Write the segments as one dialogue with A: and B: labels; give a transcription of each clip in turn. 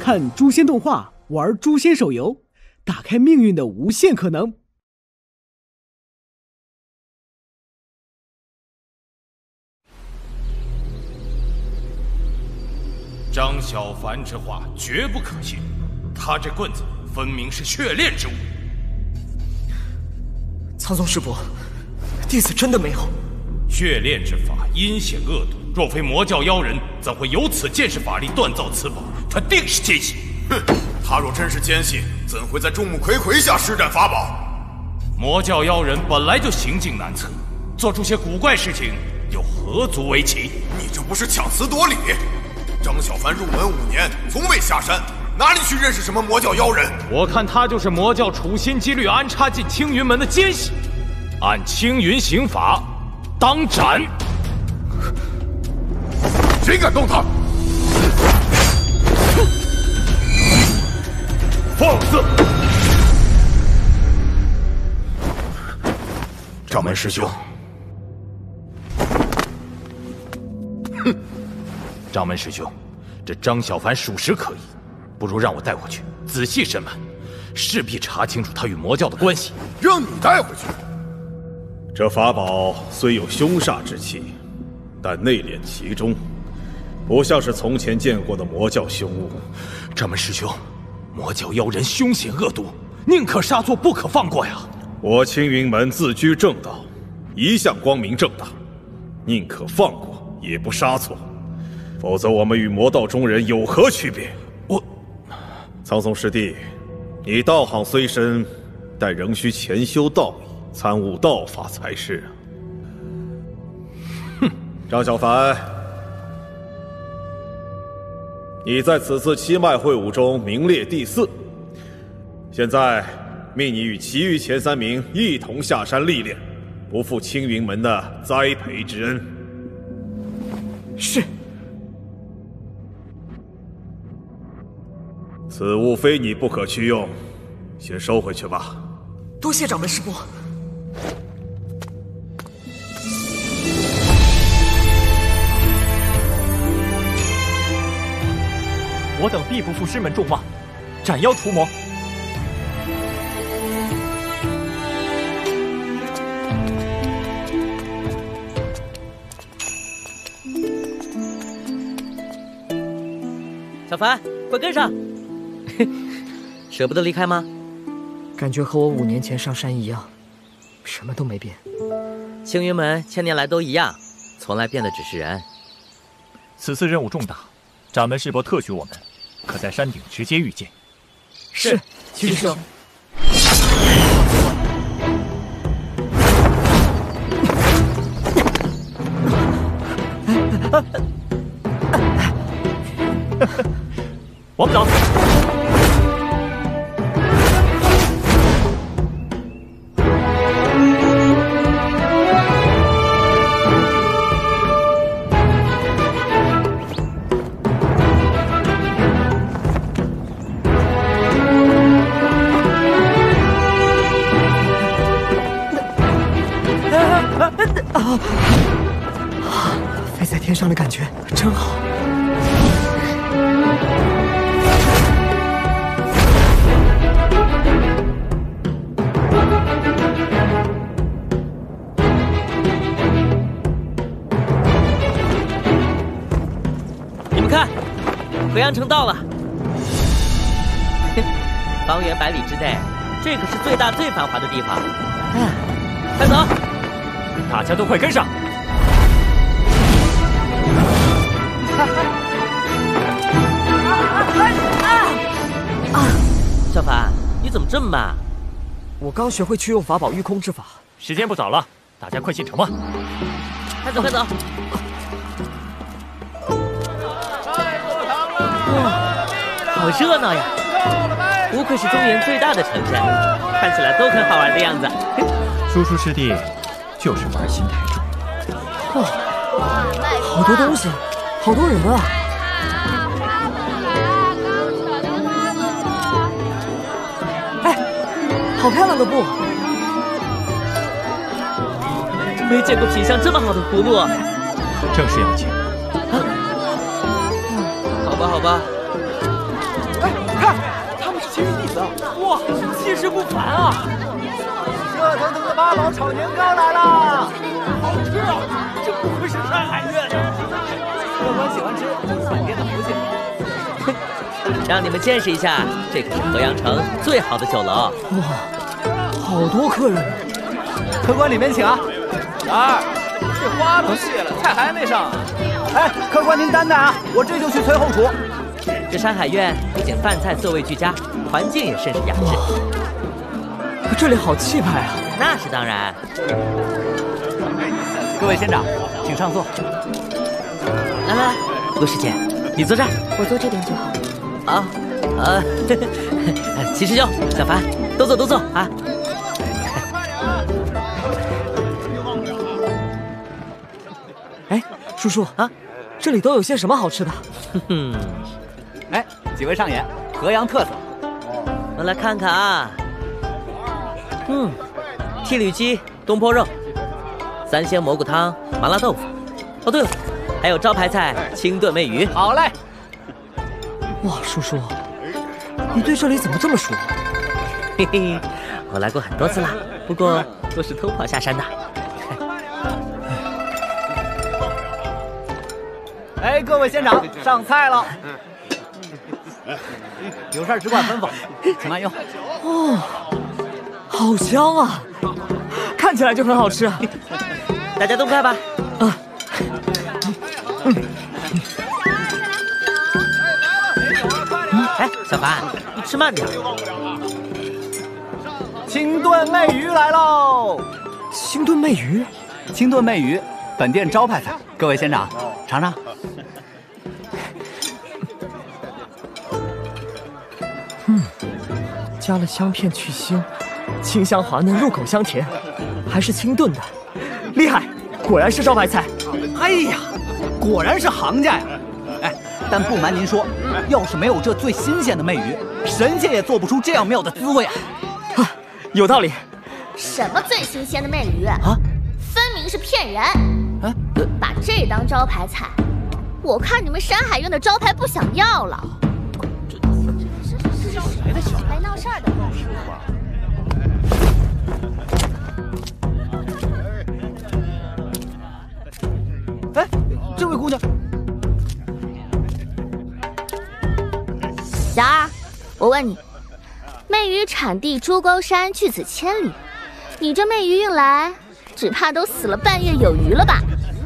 A: 看诛仙动画，玩诛仙手游，打开命运的无限可能。
B: 张小凡之话绝不可信，他这棍子分明是血炼之物。
C: 苍松师伯，弟子真的没有。
B: 血炼之法阴险恶毒，若非魔教妖人，怎会有此剑士法力锻造此宝？他定是奸细。
D: 哼，他若真是奸细，怎会在众目睽睽下施展法宝？
B: 魔教妖人本来就行径难测，做出些古怪事情，又何足为奇？
D: 你这不是强词夺理！张小凡入门5年，从未下山，哪里去认识什么魔教妖人？
B: 我看他就是魔教处心积虑安插进青云门的奸细，按青云刑法，当斩！
D: 谁敢动他？放肆！
B: 掌门师兄。哼！掌门师兄，这张小凡属实可疑，不如让我带回去仔细审问，势必查清楚他与魔教的关系。
D: 让你带回去？
E: 这法宝虽有凶煞之气，但内敛其中，不像是从前见过的魔教凶物。
B: 掌门师兄，魔教妖人凶险恶毒，宁可杀错，不可放过呀！
E: 我青云门自居正道，一向光明正大，宁可放过，也不杀错。否则我们与魔道中人有何区别？苍松师弟，你道行虽深，但仍需潜修道义，参悟道法才是啊。哼，张小凡，你在此次七脉会武中名列第4，现在命你与其余前3名一同下山历练，不负青云门的栽培之恩。
C: 是。
E: 此物非你不可去用，先收回去吧。
C: 多谢掌门师伯。
F: 我等必不负师门重望，斩妖除魔。
G: 小凡，快跟上！舍不得离开吗？
C: 感觉和我5年前上山一样，什么都没变。
G: 青云门1000年来都一样，从来变的只是人。
F: 此次任务重大，掌门师伯特许我们可在山顶直接遇见。
C: 是，师兄。
F: 我们走。
C: 飞在天上的感觉真好。
G: 你们看，回阳城到了。方圆100里之内，这可是最大最繁华的地方。快走！
F: 大家都快跟上！
G: 小凡，你怎么这么慢？
C: 我刚学会去用法宝御空之法。
F: 时间不早了，大家快进城吧！
G: 快走，快走！哇，好热闹呀！不愧是中原最大的城镇，看起来都很好玩的样子。
F: 叔叔师弟就是玩心太重。
C: 好多东西，好多人啊！哎，好漂亮的布！
G: 没见过品相这么好的葫芦。
F: 正是要紧。
G: 好吧，好吧。
C: 实不凡啊！
H: 热腾腾的八宝炒年糕来了，
C: 好吃啊！这不愧是山海苑啊！
H: 客官喜欢吃就是本店的福气。
G: 让你们见识一下，这可是河阳城最好的酒楼。
C: 哇，好多客人啊！
H: 客官里面请啊。
I: 老二，这花都谢了，菜还没上。
H: 哎，客官您担待啊，我这就去催后厨。
G: 这山海苑不仅饭菜色味俱佳，环境也甚是雅致。
C: 这里好气派啊！
G: 那是当然。
H: 各位仙长，请上座。
G: 来来来，陆师姐，你坐这儿，
J: 我坐这边就好。
G: 啊，齐师兄、小凡，都坐都坐啊！
C: 哎，叔叔啊，这里都有些什么好吃的？
H: 哎，几位上爷，河阳特色。
G: 我来看看啊。剔缕鸡、东坡肉、三鲜蘑菇汤、麻辣豆腐。哦，对了，还有招牌菜清炖魅鱼。
H: 好嘞。
C: 哇，叔叔，你对这里怎么这么熟？
G: 嘿嘿，我来过很多次啦，不过都是偷跑下山的。
H: 哎，各位仙长，上菜了。有事只管吩咐，请慢用。
C: 哦，好香啊！看起来就很好吃啊！
G: 大家动筷吧。啊。哎，小凡，你吃慢点。
H: 清炖魅鱼来喽！
C: 清炖魅鱼，
H: 清炖魅鱼，本店招牌菜。各位仙长，尝尝。
C: 加了香片去腥，清香滑嫩，入口香甜，还是清炖的，厉害！果然是招牌菜。
H: 哎呀，果然是行家呀！哎，但不瞒您说，要是没有这最新鲜的魅鱼，神仙也做不出这样妙的滋味啊！
C: 有道理。
J: 什么最新鲜的魅鱼啊？分明是骗人！
H: 啊，
J: 把这当招牌菜，我看你们山海苑的招牌不想要了。来闹事儿的。
H: 哎，这位姑娘，
J: 小二，我问你，魅鱼产地珠沟山，距此千里，你这魅鱼运来，只怕都死了半月有余了吧？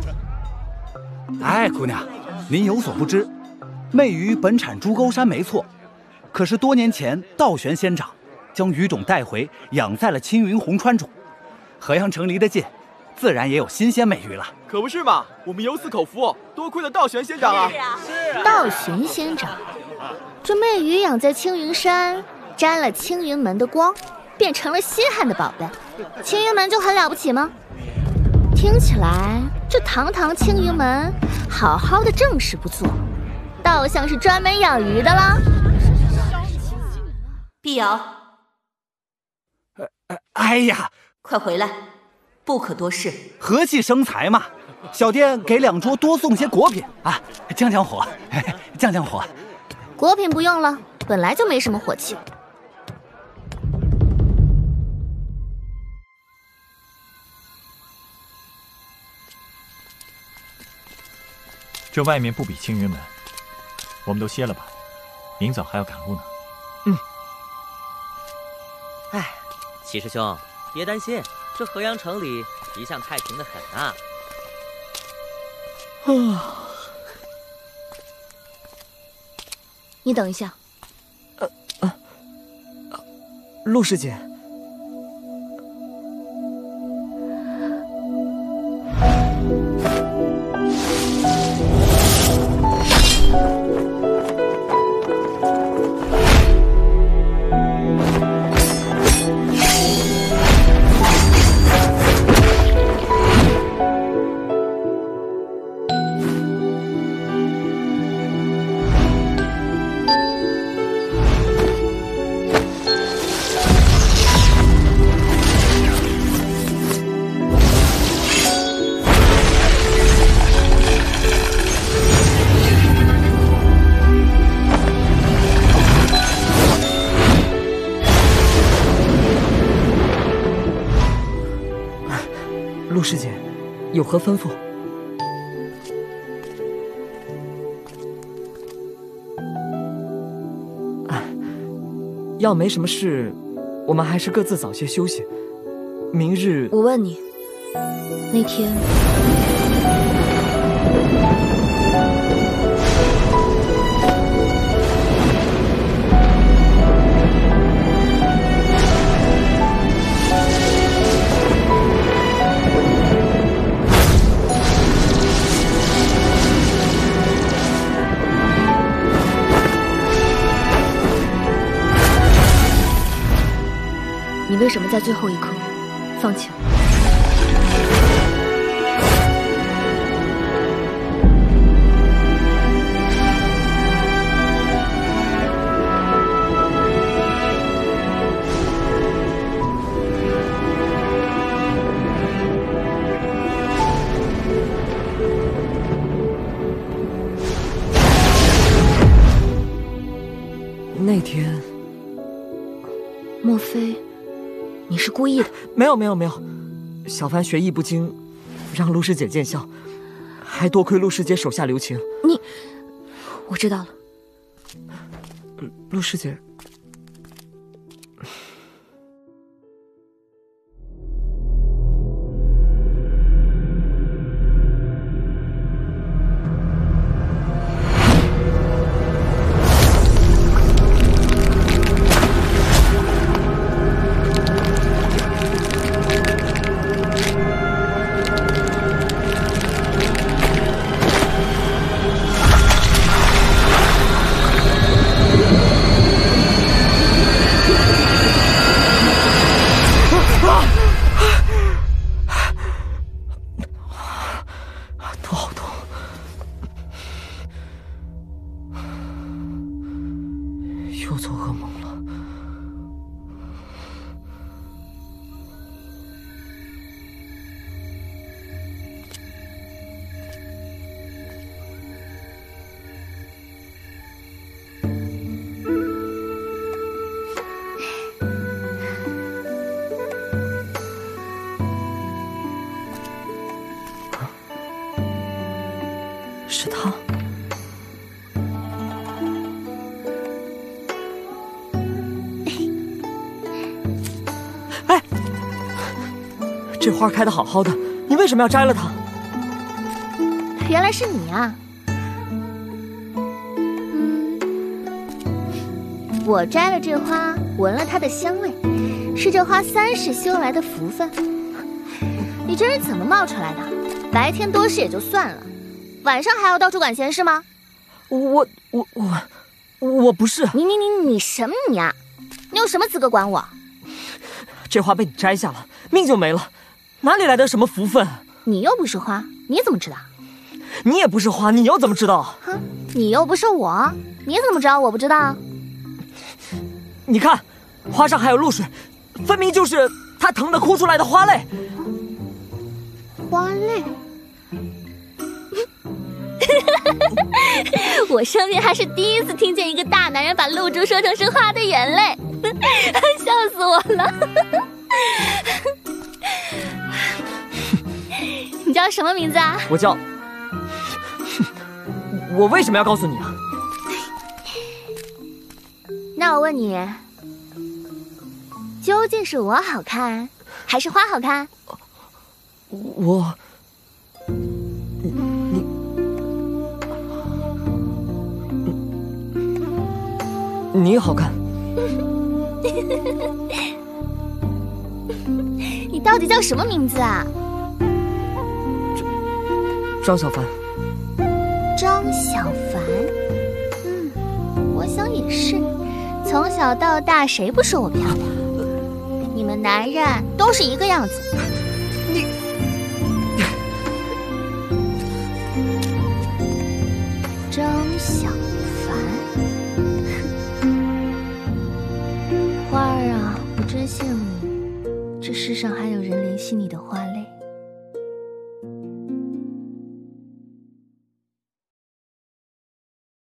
H: 哎，姑娘，您有所不知，魅鱼本产珠沟山没错。可是多年前，道玄仙长将鱼种带回，养在了青云红川中。河阳城离得近，自然也有新鲜魅鱼了。
I: 可不是嘛，我们有此口福，多亏了道玄仙长啊！
J: 是啊，道玄仙长，这魅鱼养在青云山，沾了青云门的光，变成了稀罕的宝贝。青云门就很了不起吗？听起来这堂堂青云门，好好的正事不做，倒像是专门养鱼的啦。
K: 碧瑶，
H: 哎呀，
K: 快回来，不可多事。
H: 和气生财嘛，小店给2桌多送些果品啊，降降火，降降火。
J: 果品不用了，本来就没什么火气。
F: 这外面不比青云门，我们都歇了吧，明早还要赶路呢。
G: 哎，齐师兄，别担心，这河阳城里一向太平的很啊。
J: 你等一下。
C: 陆师姐。 师姐，有何吩咐？要没什么事，我们还是各自早些休息。明日，
L: 我问你，那天你为什么在最后一刻放弃了？
C: 那天，
L: 莫非你是故意的？
C: 没有，小凡学艺不精，让陆师姐见笑，还多亏陆师姐手下留情。
L: 我知道了。
C: 陆师姐，又做噩梦了。是他。这花开得好好的，你为什么要摘了它？
J: 原来是你啊！我摘了这花，闻了它的香味，是这花3世修来的福分。你这人怎么冒出来的？白天多事也就算了，晚上还要到处管闲事吗？
C: 我不是。
J: 你什么你啊？你有什么资格管我？
C: 这花被你摘下了，命就没了。哪里来的什么福分？
J: 你又不是花，你怎么知道？
C: 你也不是花，你又怎么知道？
J: 哼，你又不是我，你怎么知道我不知道？
C: 你看，花上还有露水，分明就是他疼得哭出来的花泪。
J: 花泪？我生平还是第一次听见一个大男人把露珠说成是花的眼泪，笑死我了。你叫什么名字啊？
C: 我叫……我为什么要告诉你啊？
J: 那我问你，究竟是我好看，还是花好看？
C: 你好看。
J: 你到底叫什么名字啊？
C: 张小凡。
J: 张小凡，我想也是，从小到大谁不说我漂亮？你们男人都是一个样子，